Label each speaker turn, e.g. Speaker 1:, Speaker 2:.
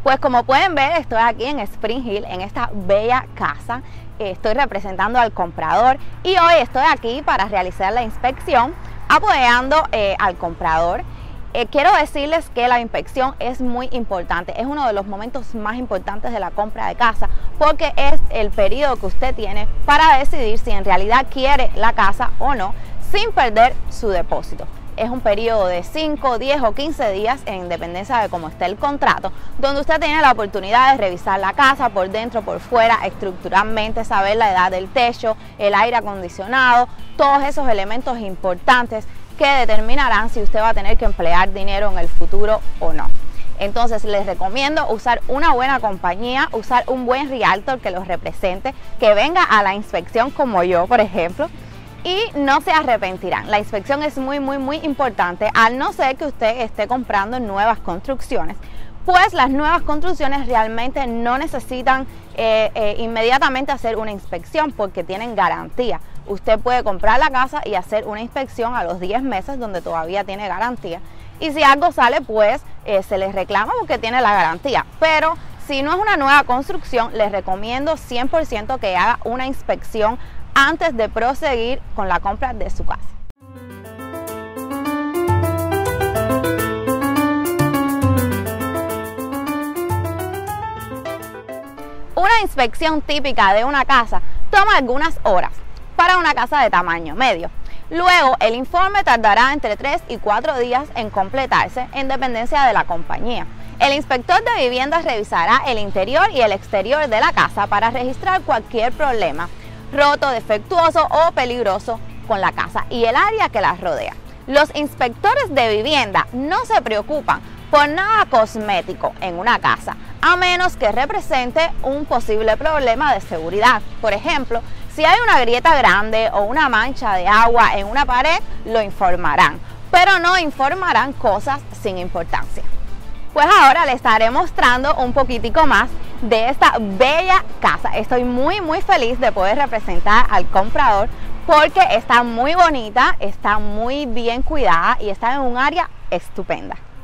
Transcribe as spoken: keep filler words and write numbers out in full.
Speaker 1: Pues como pueden ver, estoy aquí en Spring Hill, en esta bella casa. Estoy representando al comprador y hoy estoy aquí para realizar la inspección, apoyando eh, al comprador. Eh, quiero decirles que la inspección es muy importante, es uno de los momentos más importantes de la compra de casa, porque es el periodo que usted tiene para decidir si en realidad quiere la casa o no, sin perder su depósito. Es un periodo de cinco, diez o quince días en dependencia de cómo esté el contrato, donde usted tiene la oportunidad de revisar la casa por dentro, por fuera, estructuralmente, saber la edad del techo, el aire acondicionado, todos esos elementos importantes que determinarán si usted va a tener que emplear dinero en el futuro o no. Entonces les recomiendo usar una buena compañía, usar un buen realtor que los represente, que venga a la inspección como yo, por ejemplo, y no se arrepentirán. La inspección es muy muy muy importante, al no ser que usted esté comprando nuevas construcciones, pues las nuevas construcciones realmente no necesitan eh, eh, inmediatamente hacer una inspección porque tienen garantía. Usted puede comprar la casa y hacer una inspección a los diez meses donde todavía tiene garantía, y si algo sale pues eh, se les reclama porque tiene la garantía. Pero si no es una nueva construcción, les recomiendo cien por ciento que haga una inspección antes de proseguir con la compra de su casa. Una inspección típica de una casa toma algunas horas para una casa de tamaño medio. Luego, el informe tardará entre tres y cuatro días en completarse en dependencia de la compañía. El inspector de viviendas revisará el interior y el exterior de la casa para registrar cualquier problema roto, defectuoso o peligroso con la casa y el área que la rodea. Los inspectores de vivienda no se preocupan por nada cosmético en una casa, a menos que represente un posible problema de seguridad. Por ejemplo, si hay una grieta grande o una mancha de agua en una pared, lo informarán, pero no informarán cosas sin importancia. Pues ahora les estaré mostrando un poquitico más de esta bella casa. Estoy muy muy feliz de poder representar al comprador porque está muy bonita, está muy bien cuidada y está en un área estupenda.